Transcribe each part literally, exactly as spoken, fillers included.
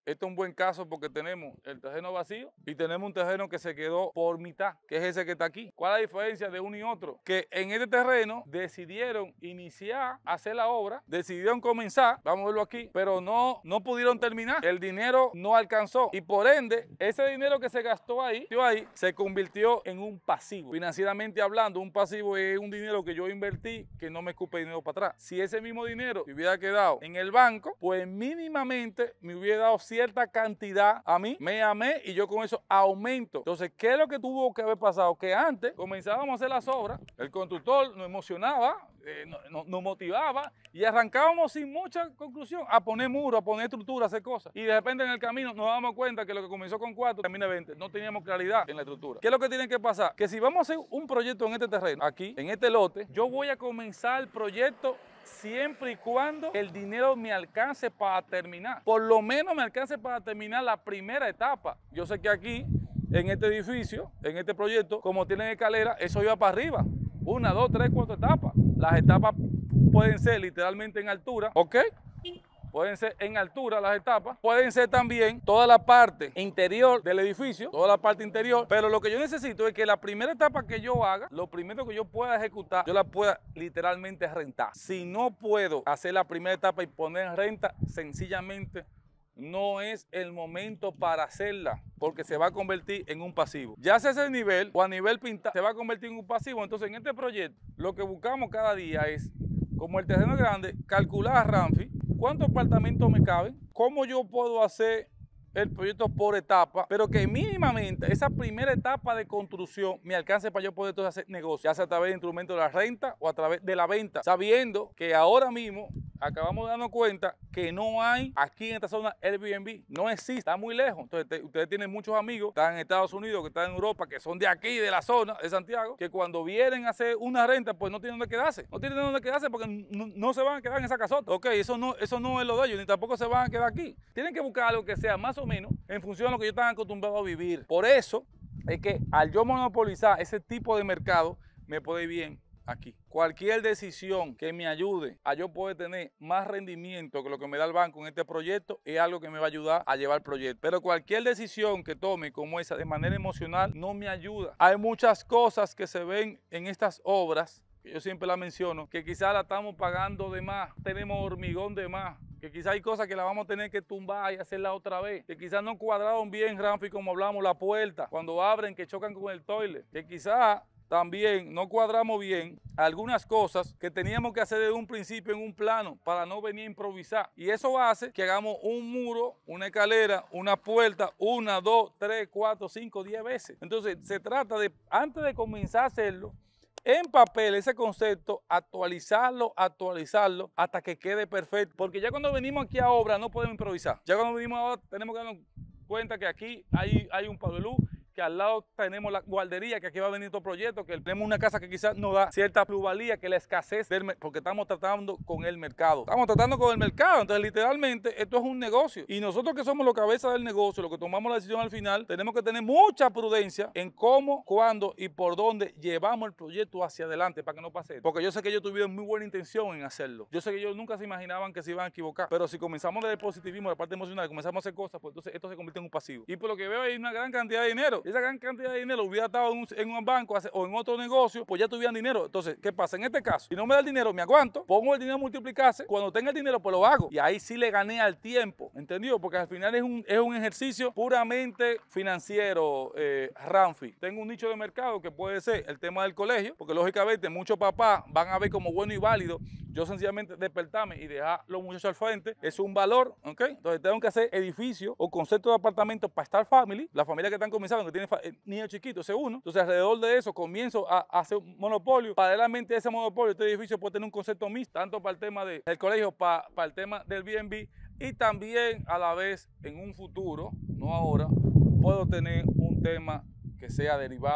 Este es un buen caso porque tenemos el terreno vacío y tenemos un terreno que se quedó por mitad, que es ese que está aquí. ¿Cuál es la diferencia de uno y otro? Que en este terreno decidieron iniciar, hacer la obra, decidieron comenzar, vamos a verlo aquí, pero no, no pudieron terminar. El dinero no alcanzó y por ende, ese dinero que se gastó ahí, ahí se convirtió en un pasivo. Financieramente hablando, un pasivo es un dinero que yo invertí que no me escupe dinero para atrás. Si ese mismo dinero me hubiera quedado en el banco, pues mínimamente me hubiera dado cierta cantidad a mí, me amé y yo con eso aumento. Entonces, ¿qué es lo que tuvo que haber pasado? Que antes comenzábamos a hacer las obras, el constructor nos emocionaba, eh, nos, nos, nos motivaba y arrancábamos sin mucha conclusión a poner muros, a poner estructura, a hacer cosas. Y de repente en el camino nos damos cuenta que lo que comenzó con cuatro termina veinte. No teníamos claridad en la estructura. ¿Qué es lo que tiene que pasar? Que si vamos a hacer un proyecto en este terreno, aquí, en este lote, yo voy a comenzar el proyecto siempre y cuando el dinero me alcance para terminar. Por lo menos me alcance para terminar la primera etapa. Yo sé que aquí, en este edificio, en este proyecto, como tienen escalera, eso iba para arriba. Una, dos, tres, cuatro etapas. Las etapas pueden ser literalmente en altura, ¿ok? Pueden ser en altura las etapas, pueden ser también toda la parte interior del edificio, toda la parte interior, pero lo que yo necesito es que la primera etapa que yo haga, lo primero que yo pueda ejecutar, yo la pueda literalmente rentar. Si no puedo hacer la primera etapa y poner en renta, sencillamente no es el momento para hacerla, porque se va a convertir en un pasivo. Ya sea ese nivel o a nivel pintar, se va a convertir en un pasivo. Entonces en este proyecto, lo que buscamos cada día es, como el terreno es grande, calcular a Ramfi cuántos apartamentos me caben, cómo yo puedo hacer el proyecto por etapa, pero que mínimamente esa primera etapa de construcción me alcance para yo poder entonces hacer negocio, ya sea a través de instrumentos de la renta o a través de la venta, sabiendo que ahora mismo acabamos de darnos cuenta que no hay aquí en esta zona Airbnb, no existe, está muy lejos. Entonces te, ustedes tienen muchos amigos que están en Estados Unidos, que están en Europa, que son de aquí, de la zona de Santiago, que cuando vienen a hacer una renta, pues no tienen dónde quedarse, no tienen dónde quedarse porque no, no se van a quedar en esa casota. Ok, eso no, eso no es lo de ellos, ni tampoco se van a quedar aquí. Tienen que buscar algo que sea más o menos en función de lo que ellos están acostumbrados a vivir. Por eso es que al yo monopolizar ese tipo de mercado, me puede ir bien aquí. Cualquier decisión que me ayude a yo poder tener más rendimiento que lo que me da el banco en este proyecto es algo que me va a ayudar a llevar el proyecto. Pero cualquier decisión que tome como esa de manera emocional no me ayuda. Hay muchas cosas que se ven en estas obras, que yo siempre la menciono, que quizás la estamos pagando de más, tenemos hormigón de más, que quizás hay cosas que la vamos a tener que tumbar y hacerla otra vez, que quizás no cuadraron bien, Ramfi, como hablamos, la puerta, cuando abren, que chocan con el toilet, que quizás también no cuadramos bien algunas cosas que teníamos que hacer desde un principio en un plano para no venir a improvisar. Y eso hace que hagamos un muro, una escalera, una puerta, una, dos, tres, cuatro, cinco, diez veces. Entonces se trata de, antes de comenzar a hacerlo, en papel ese concepto, actualizarlo, actualizarlo hasta que quede perfecto. Porque ya cuando venimos aquí a obra no podemos improvisar. Ya cuando venimos a obra tenemos que darnos cuenta que aquí hay, hay un palo de luz, que al lado tenemos la guardería, que aquí va a venir otro proyecto, que tenemos una casa que quizás nos da cierta plusvalía, que la escasez, del, porque estamos tratando con el mercado. Estamos tratando con el mercado, entonces literalmente esto es un negocio. Y nosotros que somos los cabezas del negocio, los que tomamos la decisión al final, tenemos que tener mucha prudencia en cómo, cuándo y por dónde llevamos el proyecto hacia adelante para que no pase esto. Porque yo sé que ellos tuvieron muy buena intención en hacerlo. Yo sé que ellos nunca se imaginaban que se iban a equivocar. Pero si comenzamos desde el positivismo, de la parte emocional, comenzamos a hacer cosas, pues entonces esto se convierte en un pasivo. Y por lo que veo hay una gran cantidad de dinero. Esa gran cantidad de dinero hubiera estado en un, en un banco o en otro negocio, pues ya tuvieran dinero. Entonces, ¿qué pasa? En este caso, si no me da el dinero, me aguanto, pongo el dinero a multiplicarse, cuando tenga el dinero, pues lo hago. Y ahí sí le gané al tiempo, ¿entendido? Porque al final es un, es un ejercicio puramente financiero, eh, Ramfi. Tengo un nicho de mercado que puede ser el tema del colegio, porque lógicamente muchos papás van a ver como bueno y válido yo sencillamente despertarme y dejar los muchachos al frente, es un valor, ¿ok? Entonces tengo que hacer edificios o conceptos de apartamentos para estar family, la familia que están comenzando, que tienen eh, niños chiquitos, ese uno. Entonces alrededor de eso comienzo a, a hacer un monopolio. Paralelamente a ese monopolio, este edificio puede tener un concepto mixto, tanto para el tema de, del colegio, para, para el tema del B and B, y también a la vez en un futuro, no ahora, puedo tener un tema que sea derivado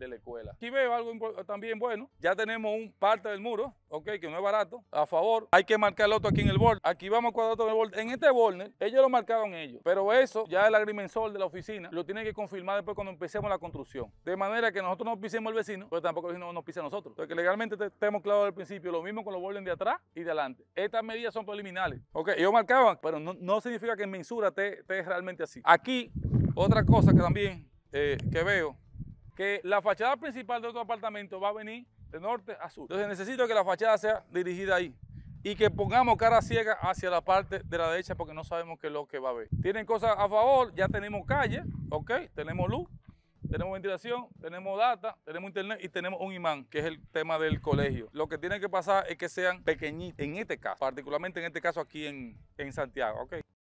de la escuela. Aquí veo algo también bueno. Ya tenemos un parte del muro, ok, que no es barato. A favor, hay que marcar el otro aquí en el borde. Aquí vamos a cuadrar otro en el borde. En este borde, ellos lo marcaron ellos. Pero eso, ya el agrimensor de la oficina lo tiene que confirmar después cuando empecemos la construcción. De manera que nosotros no pisemos al vecino, pero tampoco el vecino nos pisa a nosotros. Entonces, que legalmente tenemos claro al principio, lo mismo con los bordes de atrás y de adelante. Estas medidas son preliminares. Ok, ellos marcaban, pero no, no significa que en mensura esté, esté realmente así. Aquí, otra cosa que también eh, que veo, que la fachada principal de otro apartamento va a venir de norte a sur. Entonces necesito que la fachada sea dirigida ahí y que pongamos cara ciega hacia la parte de la derecha porque no sabemos qué es lo que va a haber. Tienen cosas a favor, ya tenemos calle, ok, tenemos luz, tenemos ventilación, tenemos data, tenemos internet y tenemos un imán, que es el tema del colegio. Lo que tiene que pasar es que sean pequeñitos, en este caso, particularmente en este caso aquí en, en Santiago, ok.